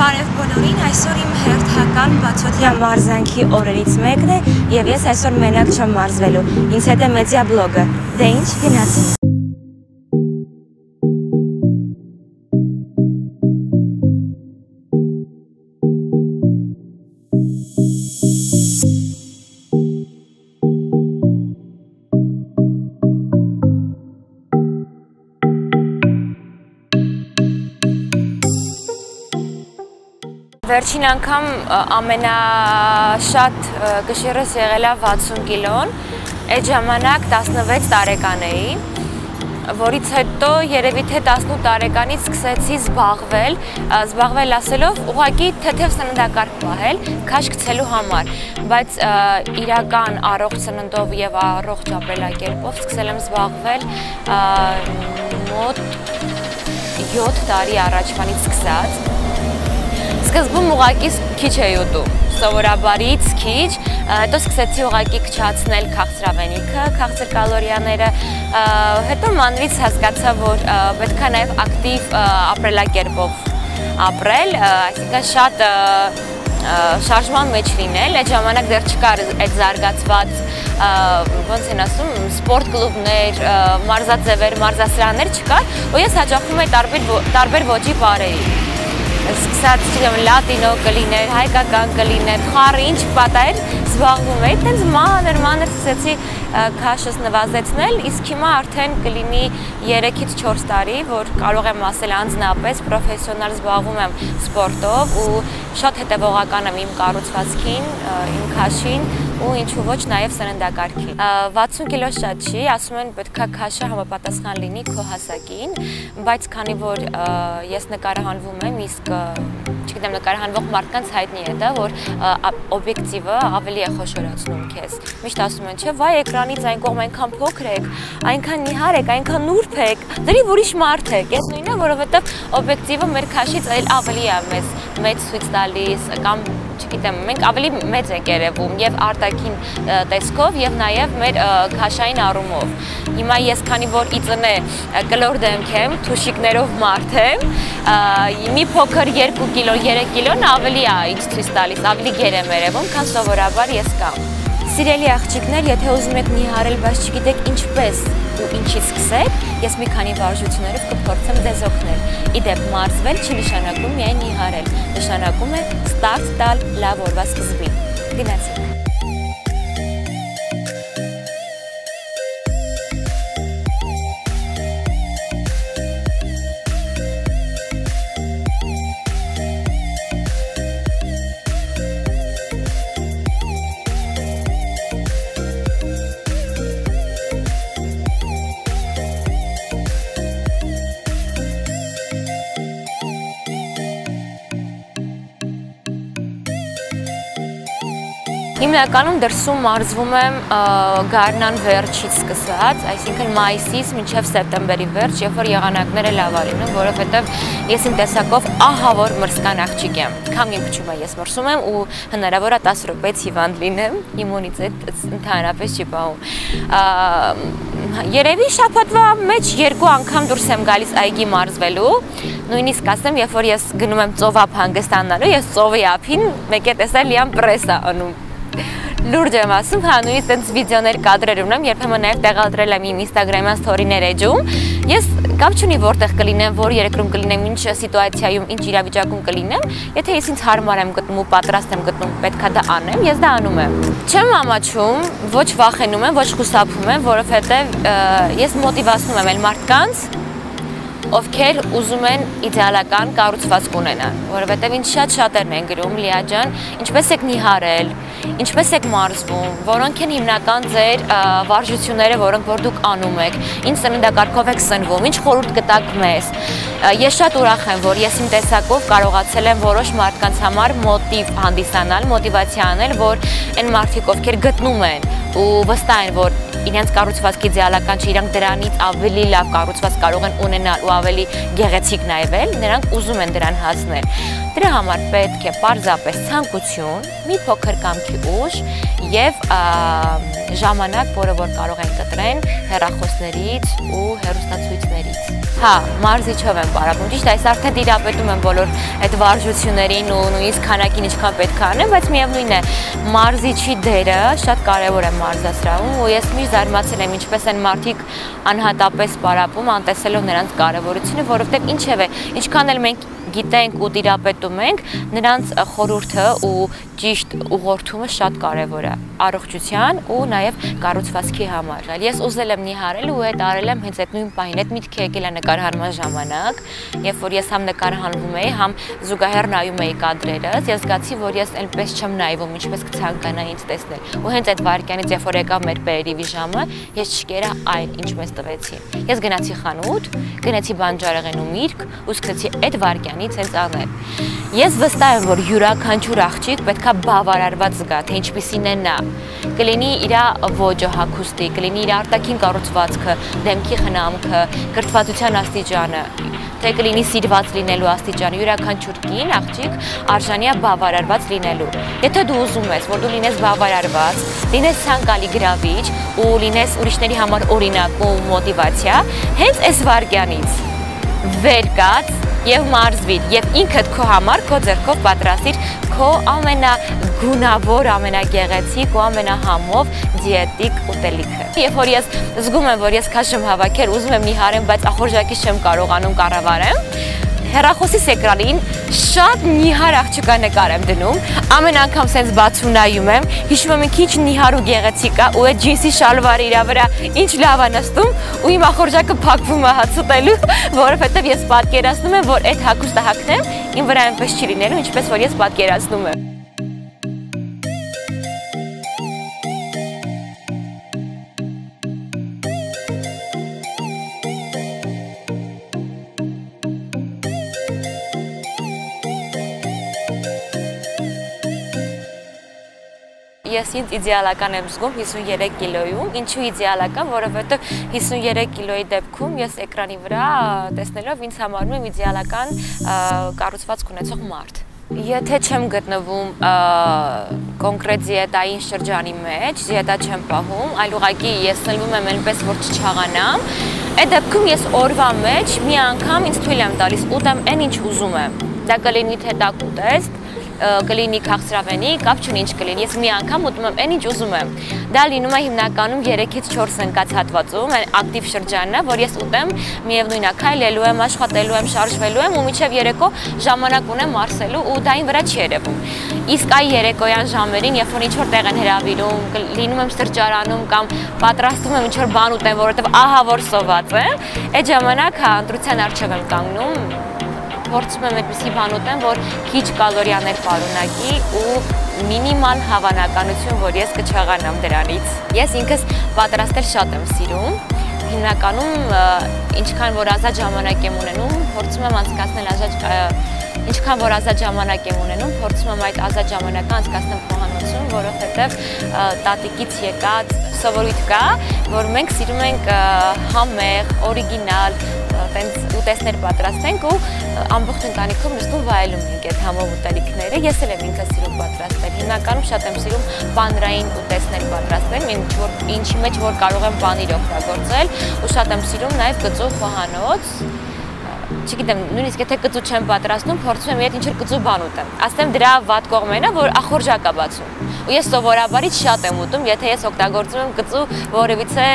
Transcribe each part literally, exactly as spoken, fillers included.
Բարև բոլորին, այսօր իմ հերթական բացօթյա մարզանքի օրերից մեկն է և ես այսօր մենակ չեմ մարզվելու, ինձ հետ է մեդիա բլոգը, դե ինչ գնացինք։ Վերջին անգամ ամենաշատ կշիռս եղել է վաթսուն կիլոն, այդ ժամանակ տասնվեց տարեկան էի, որից հետո երևի թե տասնութ տարեկանից սկսեցի զբաղվել, զբաղվել ասելով ուղղակի թեթև սննդակարգ պահել, քաշ գցելու համար, բայց իրական առողջ սննդով եւ առողջ ապրելակերպով սկսել եմ զբաղվել մոտ յոթ տարի առաջվանից սկսած։ Սկզբում ուղղակի քիչ էի ուտում, սովորաբարից քիչ, հետո սկսեցի ուղղակի քչացնել քաղցրավենիքը, քաղցր կալորիաները, հետո մանրից հասկացա, որ պետք է նաև ակտիվ ապրելակերպով ապրել, այսինքն շատ շարժման մեջ լինել, այդ ժամանակ դեռ չկար այդ զարգացված, ոնց են ասում, սպորտ կլուբներ, մարզաձևեր, մարզասրաններ չկար, ու ես հաճախում էի տարբեր ոճի պարերի։ Սկսած լատինո կլիներ, հայկական կլիներ, խառը ինչ պատահեր զբաղվում էի, տենց մանր մանր սկսեցի քաշս նվազեցնել, իսկ հիմա արդեն կլինի երեքից չորս տարի, որ կարող եմ ասել անձնապես պրոֆեսիոնալ զբաղվում եմ սպորտով ու շատ հետևողական եմ իմ կառուցվածքին, իմ քաշին ու ինչու ոչ նաև սննդակարգին։ վաթսուն կիլո շատ չի, ասում են պետք է քաշը համապատասխան լինի քո հասակին, բայց քանի որ ես նկարահանվում եմ, իսկ չգիտեմ նկարահանվող մարդկանց հայտնի է դա, որ օբյեկտիվը ավելի է խոշորացնում քեզ։ Միշտ ասում են, չէ, վայ էկրանից այն կողմ այնքան փոքր եք, այնքան նիհար եք, այնքան նուրբ եք, դեռ ուրիշ մարդ եք։ Ես նույնն է, որովհետև օբյեկտիվը մեր քաշից ավելի է մեզ մեծ ցույց տալիս կամ չգիտեմ, մենք ավելի մեծ ենք երևում եւ արտաքին տեսքով եւ նաեւ մեր քաշային առումով։ Հիմա ես քանի որ իծնե կլոր դեմք եմ, թուշիկներով մարդ եմ, մի փոքր երկու կիլո, երեք կիլոն ավելի է ինձ ցույց տալիս, ավելի գեր եմ երևում, քան սովորաբար ես կամ։ Սիրելի աղջիկներ, եթե ուզում եք նիհարել, բայց չգիտեք ինչպես ու ինչից սկսեք, ես մի քանի վարժություններով կփորձեմ ձեզ օգնել։ Իդեպ մարզվել չի նշանակում միայն նիհարել, նշանակում է ստարտ տալ լավ օրվա սկզբին։ Գնացինք։ Հիմնականում դրսում մարզվում եմ գարնան վերջից սկսած, այսինքն մայիսից մինչև սեպտեմբերի վերջ, երբ որ եղանակները լավ լինում, որովհետև ես իմ տեսակով ահավոր մրսկան աղջիկ եմ, քամի փչում է ես մրսում եմ ու հնարավոր է տասը րոպեից հիվանդ լինեմ, իմունիտետ ընդհանրապես չի պահում։ Երևի շաբաթվա մեջ երկու անգամ դուրս եմ գալիս այգի մարզվելու, նույնիսկ ասեմ, երբ որ ես գնում եմ ծովափ հանգստանալու, ես ծովի ափին մեկ է տեսել լիամ պրես է անում։ Լուրջ եմ ասում, հա նույնիսկ տենց վիդեոներ, կադրեր ունեմ, երբեմն նաև տեղադրել եմ իմ ինստագրամյան սթորիներ էջում։ Ես կապ չունի որտեղ կլինեմ, որ երկրում կլինեմ, ինչ սիտուացիայում, ինչ իրավիճակում կլինեմ, եթե ես ինձ հարմար եմ գտնում ու պատրաստ եմ գտնում, պետք է դա անեմ, ես դա անում եմ։ Չեմ ամաչում, ոչ վախենում եմ, ոչ խուսափում եմ, որովհետև ես մոտիվացնում եմ այլ մարդկանց, ովքեր ուզում են իդեալական կառուցվածք ունենան, որովհետև ինձ շատ շատերն են գրում, Լիա ջան, ինչպես եք նիհարել, ինչպես եք մարզվում, որոնք են հիմնական ձեր վարժությունները, որոնք որ դուք անում եք, ինչ սննդակարգով եք սնվում, ինչ խորհուրդ կտաք մեզ։ Ես շատ ուրախ եմ, որ ես իմ տեսակով կարողացել եմ որոշ մարդկանց համար մոտիվ հանդիսանալ, մոտիվացիա անել, որ այն մարդիկ, ովքեր գտնում են ու վստահ են, որ իրենց կառուցվածքի իդեալական չէ, իրանք դրանից ավելի լավ կառուցված կարող են ունենալ ու ավելի գեղեցիկ նայվել, նրանք ուզում են դրան հասնել։ Դրա համար պետք է պարզապես ցանկություն, մի փոքր կամքի ուժ եւ ժամանակ, որը որ կարող են կտրեն հեռախոսներից ու հեռուստացույցներից։ Հա, մարզիչով եմ պարապում, ճիշտ է, այս արդեն տիրապետում եմ բոլոր այդ վարժություններին ու նույնիսկ քանակին ինչքան պետք է անեմ, բայց միևնույն է, մարզիչի դերը շատ կարևոր է մարզասրահում ու ես միշտ զարմացել եմ ինչպես են մարդիկ անհատապես պարապում, անտեսելով նրանց կարևորությունը, որովհետև ինչև է, ինչքան էլ մենք գիտենք ու տիրապետում ենք, նրանց խորհուրդը ու ճիշտ ուղղորդումը շատ կարևոր է առողջության ու նաև կառուցվածքի համար։ Ես ուզել եմ նիհարել ու այդ արել եմ հենց այդ նույն պահին, այդ միտքը եկել է նկարահանման ժամանակ, երբ որ ես համ նկարահանվում էի, համ զուգահեռ նայում էի կադրերս, ես զգացի, որ ես այնպես չեմ նայվում, ինչպես կցանկանայի ինձ տեսնել։ Ու հենց այդ վայրկյանից, երբ որ եկավ մեր պերերիվի ժամը, ես չկերա այն, ինչ մեզ տվեցին։ Ես գնացի խանութ, գնացի բանջարեղեն ու միրգ ու սկսեցի այդ վայրկյանից հենց անել։ Ես վստահ եմ, որ յուրաքանչյուր աղջիկ պետքա բավարարված զգա, թե ինչպիսին է նա։ Կլինի իր ոճը հագուստի, կլինի իր արտաքին կառուցվածքը, դեմքի խնամքը, կրթվածության աստիճանը, թե կլինի սիրված լինելու աստիճանը, յուրաքանչյուր կին աղջիկ արժանի է բավարարված լինելու։ Եթե դու ուզում ես, որ դու լինես բավարարված, լինես ցանկալի գրավիչ ու լինես ուրիշների համար օրինակ ու մոտիվացիա, հենց այս վայրկյանից վեր կաց եւ մարզվիր եւ ինքդ քո համար քո ձեռքով պատրաստիր քո ամենագունավոր, ամենագեղեցիկ ու ամենահամով դիետիկ ուտելիքը։ Երբ որ ես զգում եմ, որ ես քաշ եմ հավաքել, ուզում եմ նիհարեմ, բայց ախորժակից չեմ կարողանում կառավարեմ, հեռախոսիս էկրանին շատ նիհար աղջկա նկար եմ դնում, ամեն անգամ սենց բացում նայում եմ, հիշում եմ ինքը ինչ նիհար ու գեղեցիկ է ու այդ ջինսի շալվարի իր վրա ինչ լավ է նստում ու իմ ախորժակը փակվում է հաց ուտելու, որովհետև ես պատկերացնում եմ, որ այդ հագուստը հագնեմ, իմ վրա այնպես չի լինելու, ինչպես որ ես պատկերացնում եմ։ Ես ինձ իդեալական եմ զգում հիսունյուրեք կիլոյում, ինչու իդեալական, որովհետև հիսունյուրեք կիլոյի դեպքում ես էկրանի վրա տեսնելով ինձ համարում եմ իդեալական կառուցվածք ունեցող մարդ։ Եթե չեմ գտնվում կոնկրետ դիետային շրջանի մեջ, դիետա չեմ պահում, այլ ուղղակի ես սնվում եմ այնպես, որ չչաղանամ, այդ դեպքում ես օրվա մեջ մի անգամ ինձ թույլ եմ տալիս ուտեմ այն ինչ ուզում եմ։ Դա կլինի թե տաք ուտեստ, կլինի քաղցրավենի, կապ չունի ինչ կլինի, ես մի անգամ ուտում եմ այն ինչ ուզում եմ։ Դա լինում է հիմնականում երեքից չորս ընկած հատվածում, ակտիվ շրջանն է, որ ես ուտեմ, միևնույն է, քայլելու եմ, աշխատելու եմ, շարժվելու եմ ու մինչև երեկո ժամանակ ունեմ մարսելու ու դա ին վրա չի երևում։ Իսկ այ երեկոյան ժամերին, երբ որ ինչ-որ տեղ են հրավիրում, լինում եմ սրճարանում կամ պատրաստում եմ ինչ-որ բան ուտեմ, որովհետև ահա որ սոված եմ, այդ ժամանակ հա ընտրության առջև եմ կանգնում, փորձում եմ այդպիսի բան ուտեմ, որ քիչ կալորիաներ պարունակի ու մինիմալ հավանականություն, որ ես կչաղանամ դրանից։ Ես ինքս պատրաստել շատ եմ սիրում, հիմնականում ինչքան որ ազատ ժամանակ եմ ունենում, փորձում եմ անցկացնել ազատ ինչքան որ ազատ ժամանակ եմ ունենում, փորձում եմ այդ ազատ ժամանակը անցկացնել խոհանոցում, որովհետև տատիկից եկած սովորույթ կա, որ մենք սիրում ենք համեղ, օրիգինալ ուտեստներ պատրաստենք ու ամբողջ ընտանիքով նստում վայելում ենք այդ համով ուտելիքները։ Ես էլ եմ ինքս սիրում պատրաստել։ Հիմնականում շատ եմ սիրում պանիրային ուտեստներ պատրաստել, ինչի մեջ որ կարող եմ պանիր օգտագործել ու շատ եմ սիրում նաև կծու խոհանոց։ Չգիտեմ, նույնիսկ եթե կծու չեմ պատրաստում, փորձում եմ իհետ ինչ-որ կծու բան ուտեմ։ Ասեմ դրա վատ կողմն է, որ ախորժակ է բացում։ Ու ես սովորաբարից շատ եմ ուտում, եթե ես օգտագործում եմ կծու որևիցե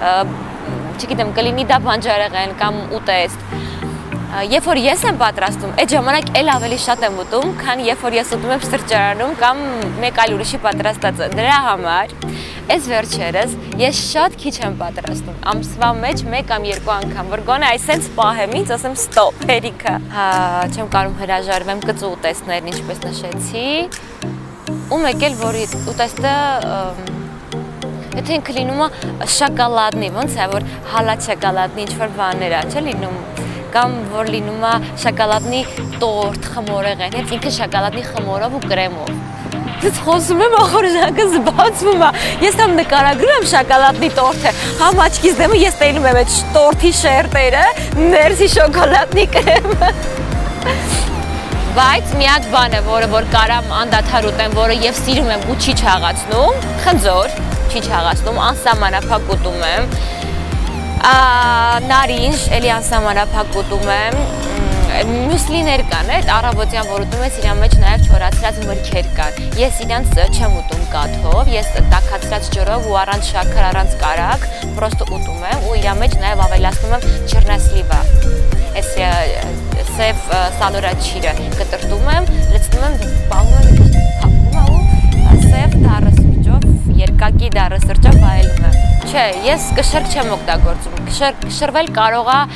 չգիտեմ, կլինի դա բանջարեղեն կամ ուտեստ։ Երբ որ ես եմ պատրաստում, այդ ժամանակ էլ ավելի շատ եմ ուտում, քան երբ որ ես ուտում եմ սրճարանում կամ մեկ այլ ուրիշի պատրաստածը։ Դրա համար այս վերջերս ես շատ քիչ եմ պատրաստում, ամսվա մեջ մեկ կամ երկու անգամ, որ գոնե այսպես պահեմ ինձ, ասեմ ստոպ, հերիքը։ Հա, չեմ կարող հրաժարվեմ կծու ուտեստներն, ինչպես նշեցի։ Ու մեկ էլ որ ուտեստը Եթե ինքը լինում է շոկոլադնի, ոնց է, որ հալած շոկոլադնի ինչ-որ բաներ է, չէ լինում, կամ որ լինում է շոկոլադնի տորտ, խմորեղեն, հենց ինքը շոկոլադնի խմորով ու կրեմով։ Դից խոսում եմ, ախորժակս բացվում է, ես համ նկարագրում եմ շոկոլադնի տորտը, համ աչքիս դեմը ես տենում եմ այդ տորտի շերտերը, ներսի շոկոլադնի կրեմը։ Բայց միակ բանը, որը որ կարամ անդադար ուտեմ, որը եւ սիրում եմ ու չի չաղացնում, խնձոր, չի չաղացնում, անսահմանափակ ուտում եմ։ Նարինջ, էլի անսահմանափակ ուտում եմ, մյուսլիներ կան, առավոտյան որ ուտում ես, իրան մեջ նաև չորացրած մրգեր կան։ Ես իրանց չեմ ուտում կաթով, ես տաքացրած ջրով ու առանց շաքար, առանց կարագ, պրոստը ուտում եմ ու իրան մեջ նաև ավելացնում եմ չեռնասլիվա։ Այս սև սալորաչիրը կտրտում եմ, լցնում եմ, պահում եմ, փակում եմ ու սև դառը սրճով, երկակի դառը սրճով վայելում եմ։ Չէ, ես կշռք չեմ օգտագործում, կշռվել կարող է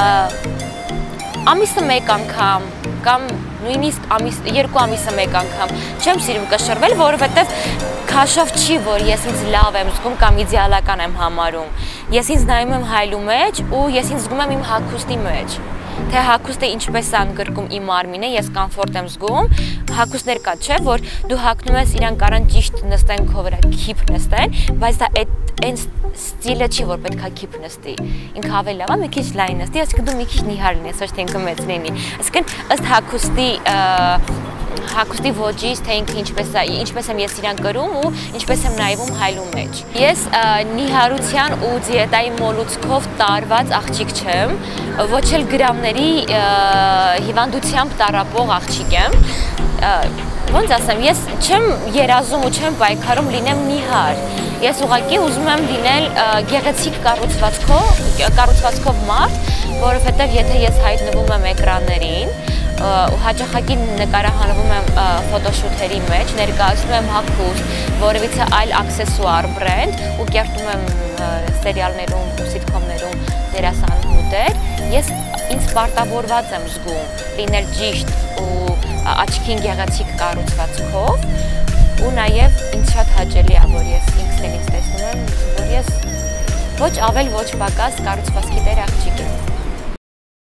ամիսը մեկ անգամ կամ նույնիսկ ամիս, երկու ամիսը մեկ անգամ չեմ սիրում կշռվել, որովհետև քաշով չի, որ ես ինձ լավ եմ զգում կամ իդեալական եմ համարում։ Ես ինձ նայում եմ հայլու մեջ ու ես ինձ զգում եմ իմ հագուստի մեջ։ Թե հագուստը ինչպես է ընդգրկում իմ մարմինը, ես կոմֆորտ եմ զգում, հագուստներ կա, չէ, որ դու հագնում ես իրան կարան ճիշտ նստեն քո վրա, քիփ նստեն, բայց դա այն ստիլը չի, որ պետք է քիփ նստի։ Ինքը ավելի լավ է մի քիչ լայն նստի, այսինքն դու մի քիչ նիհար լինես, ոչ թե ինքը մեծ լինի։ Այսինքն ըստ հագուստի հագուստի ոճից, թե ինքը ինչպես է, ինչպես եմ ես իրան կրում ու ինչպես եմ նայվում հայլու մեջ։ Ես նիհարության ու դիետայի մոլուցքով տարված աղջիկ չեմ, ոչ էլ գրամների հիվանդությամբ տառապող աղջիկ եմ։ Ոնց ասեմ, ես չեմ երազում ու չեմ պայքարում լինեմ նիհար։ Ես ուղղակի ուզում եմ լինել գեղեցիկ կառուցվածքով, կառուցվածքով մարդ, որովհետև եթե ես հայտնվում եմ էկրաններին, ու հաճախակի նկարահանվում եմ ֆոտոշութերի մեջ, ներկայացնում եմ հագուստ, որևիցե այլ աքսեսուար բրենդ ու կերտում եմ սերիալներում ու սիթքոմներում դերասանուհիներ, ես ինձ պարտավորված եմ զգում լինել ճիշտ ու աչքին գեղեցիկ կառուցվածքով ու նաև ինձ շատ հաճելի է, որ ես ինքս ինձ տեսնում եմ, որ ես ոչ ավել, ոչ պակաս կառուցվածքի տեր աղջիկ եմ։